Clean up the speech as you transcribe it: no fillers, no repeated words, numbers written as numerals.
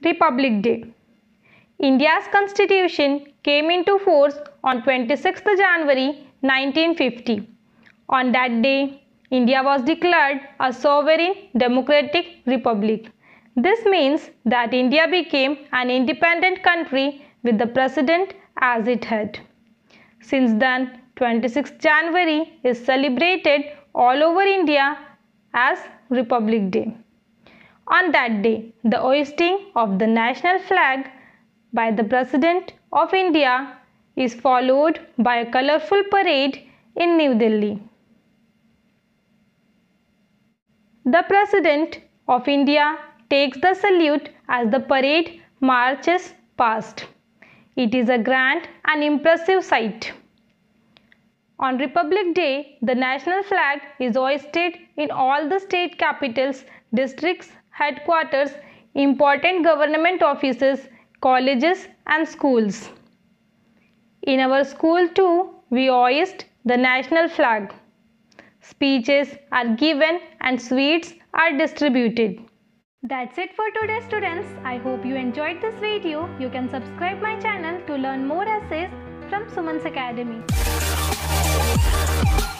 Republic Day. India's constitution came into force on 26th January 1950. On that day, India was declared a sovereign democratic republic. This means that India became an independent country with the president as its head. Since then, 26th January is celebrated all over India as Republic Day. On that day, the hoisting of the national flag by the President of India is followed by a colorful parade in New Delhi. The President of India takes the salute as the parade marches past. It is a grand and impressive sight. On Republic Day, the national flag is hoisted in all the state capitals, districts, headquarters, important government offices, colleges and schools. In our school too, we hoist the national flag. Speeches are given and sweets are distributed. That's it for today, students. I hope you enjoyed this video. You can subscribe my channel to learn more essays from Suman's Academy.